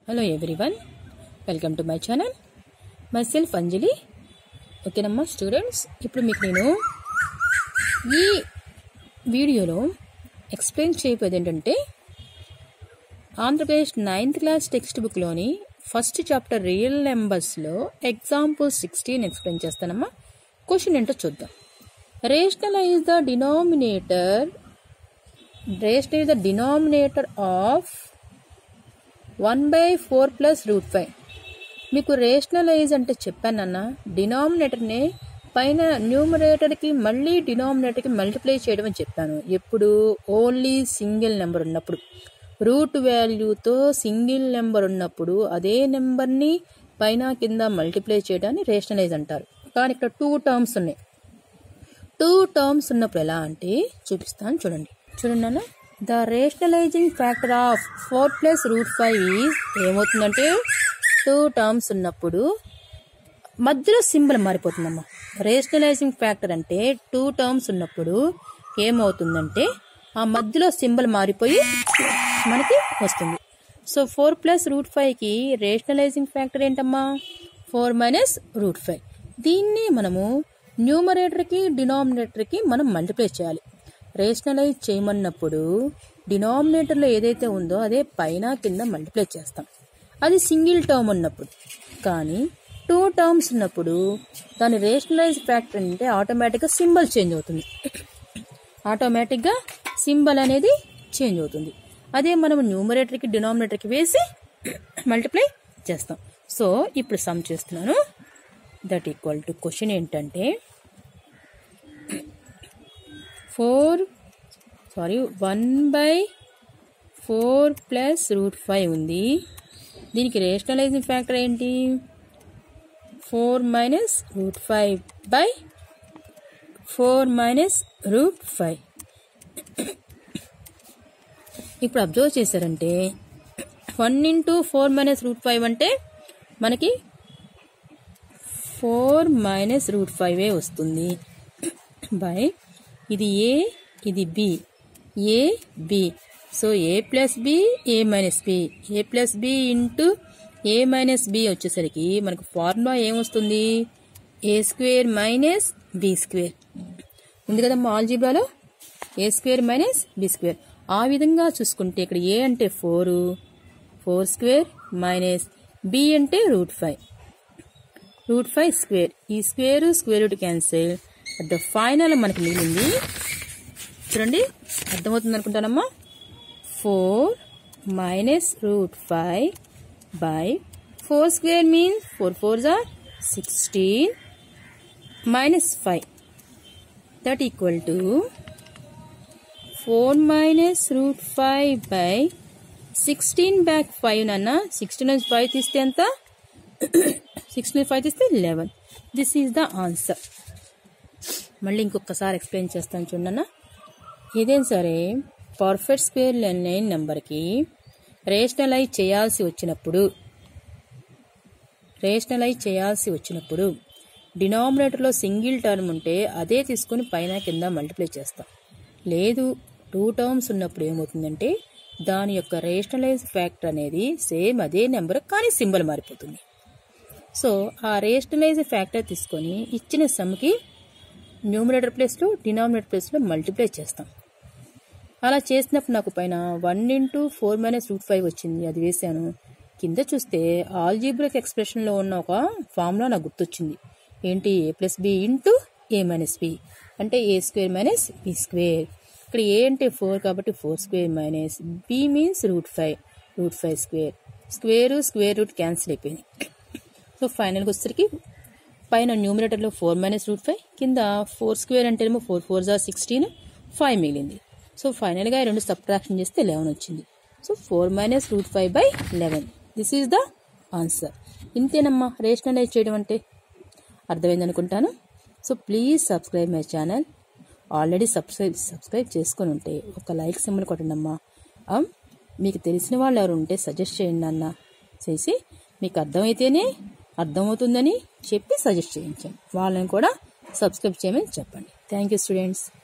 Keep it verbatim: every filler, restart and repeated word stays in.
Hello everyone, welcome to my channel. Myself Anjali. ఓకేనమ్మా students, ఇప్పుడు మీకు నేను ఈ వీడియోలో ఎక్స్ప్లెయిన్ చేయబోయేది ఏంటంటే ఆంధ్రప్రదేశ్ నైన్త్ క్లాస్ టెక్స్ట్ బుక్లోని ఫస్ట్ చాప్టర్ రియల్ నెంబర్స్లో ఎగ్జాంపుల్ సిక్స్టీన్ ఎక్స్ప్లెయిన్ చేస్తానమ్మా. క్వశ్చన్ ఏంటో చూద్దాం. Rationalise the denominator rationalise the denominator of one by four plus root five. మీకు రేషనలైజ్ అంటే చెప్పానన్న, డినామినేటర్ని పైన న్యూమరేటర్కి మళ్ళీ డినామినేటర్కి మల్టిప్లై చేయడం అని చెప్పాను. ఎప్పుడు? ఓన్లీ సింగిల్ నెంబర్ ఉన్నప్పుడు, రూట్ వాల్యూతో సింగిల్ నెంబర్ ఉన్నప్పుడు అదే నెంబర్ని పైన కింద మల్టిప్లై చేయడాన్ని రేషనలైజ్ అంటారు. కానీ ఇక్కడ టూ టర్మ్స్ ఉన్నాయి. టూ టర్మ్స్ ఉన్నప్పుడు ఎలా అంటే చూపిస్తాను, చూడండి చూడండి అన్న. The rationalising factor of four plus root five is ఏమవుతుందంటే, టూ టర్మ్స్ ఉన్నప్పుడు మధ్యలో సింబల్ మారిపోతుందమ్మా. రేషనలైజింగ్ ఫ్యాక్టర్ అంటే టూ టర్మ్స్ ఉన్నప్పుడు ఏమవుతుందంటే ఆ మధ్యలో సింబల్ మారిపోయి మనకి వస్తుంది. సో ఫోర్ ప్లస్ రూట్ ఫైవ్కి రేషనలైజింగ్ ఫ్యాక్టర్ ఏంటమ్మా? Four minus root five. దీన్ని మనము న్యూమరేటర్కి డినామినేటర్కి మనం మల్టిప్లై చేయాలి. రేషనలైజ్ చేయమన్నప్పుడు డినామినేటర్లో ఏదైతే ఉందో అదే పైన కింద మల్టిప్లై చేస్తాం. అది సింగిల్ టర్మ్ ఉన్నప్పుడు. కానీ టూ టర్మ్స్ ఉన్నప్పుడు దాని రేషనలైజ్ ఫ్యాక్టర్ అంటే ఆటోమేటిక్గా సింబల్ చేంజ్ అవుతుంది. ఆటోమేటిక్గా సింబల్ అనేది చేంజ్ అవుతుంది. అదే మనం న్యూమరేటర్కి డినామినేటర్కి వేసి మల్టిప్లై చేస్తాం. సో ఇప్పుడు సమ్ చేస్తున్నాను. దట్ ఈక్వల్ టు క్వశ్చన్ ఏంటంటే four sorry one by four plus root five ఉంది. దీనికి రేషనలైజింగ్ ఫ్యాక్టర్ ఏంటి? Four minus root five by four minus root five. ఇప్పుడు అబ్జర్వ్ చేశారంటే one into four minus root five అంటే మనకి four minus route ఫైవే వస్తుంది. By ఇది ఏ, ఇది B, A B. So A plus B, A minus B, A plus B into A minus B వచ్చేసరికి మనకు formula ఏమొస్తుంది? A square minus B square ఉంది కదమ్మా ఆల్జీబ్రాలో. A square minus B square. ఆ విధంగా చూసుకుంటే ఇక్కడ ఏ అంటే four, four square minus B అంటే root five, root five square. ఈ square square root cancel. At the final మనకి మిగిలింది చూడండి, అర్థమవుతుంది అనుకుంటానమ్మా. Four minus root five by four square means four four జా sixteen minus five. That equal to four minus root five by sixteen back five. నాన్న sixteen నుంచి five తీస్తే ఎంత? సిక్స్టీన్ ఫైవ్ తీస్తే eleven. This is the answer. మళ్ళీ ఇంకొకసారి explain చేస్తాను చూడన్న. ఏదైనా సరే పర్ఫెక్ట్ స్క్వేర్ లైన్ నెంబర్కి రేషనలైజ్ చేయాల్సి వచ్చినప్పుడు రేషనలైజ్ చేయాల్సి వచ్చినప్పుడు డినామినేటర్లో సింగిల్ టర్మ్ ఉంటే అదే తీసుకుని పైన కింద మల్టిప్లై చేస్తాం. లేదు టూ టర్మ్స్ ఉన్నప్పుడు ఏమవుతుందంటే దాని యొక్క రేషనలైజ్ ఫ్యాక్టర్ అనేది సేమ్ అదే నెంబర్ కానీ సింబల్ మారిపోతుంది. సో ఆ రేషనలైజ్ ఫ్యాక్టర్ తీసుకొని ఇచ్చిన సమ్కి న్యూమరేటర్ ప్లేస్లో డినామినేటర్ ప్లేస్లో మల్టిప్లై చేస్తాం. అలా చేసినప్పుడు నాకు పైన one into four minus root five వచ్చింది, అది వేసాను. కింద చూస్తే ఆల్జీబ్రిక్ ఎక్స్ప్రెషన్లో ఉన్న ఒక ఫార్ములా నాకు గుర్తొచ్చింది. ఏంటి? A plus B into A minus B అంటే A square minus B square. ఇక్కడ ఏ అంటే ఫోర్ కాబట్టి four square minus B means root five, root five square. Square square root cancel అయిపోయింది. సో ఫైనల్గా వచ్చేసరికి పైన న్యూమరేటర్లో ఫోర్ మైనస్ రూట్ ఫైవ్, కింద ఫోర్ స్క్వేర్ అంటే ఏమో ఫోర్ ఫోర్ జా సిక్స్టీన్, ఫైవ్ మిగిలింది. సో ఫైనల్గా రెండు సబ్ట్రాక్షన్ చేస్తే లెవెన్ వచ్చింది. So four minus root five by eleven. This is the answer. ఇంతేనమ్మా రేషనలైజ్ చేయడం అంటే. అర్థమైంది అనుకుంటాను. So please subscribe my channel. Already subscribe subscribe చేసుకొని ఉంటే ఒక లైక్ సింబల్ కొట్టండి అమ్మా. మీకు తెలిసిన వాళ్ళు ఎవరు ఉంటే సజెస్ట్ చేయండి అన్న. చేసి మీకు అర్థమైతేనే అర్థమవుతుందని చెప్పి సజెస్ట్ చేయించండి. వాళ్ళని కూడా సబ్స్క్రైబ్ చేయమని చెప్పండి. Thank you students.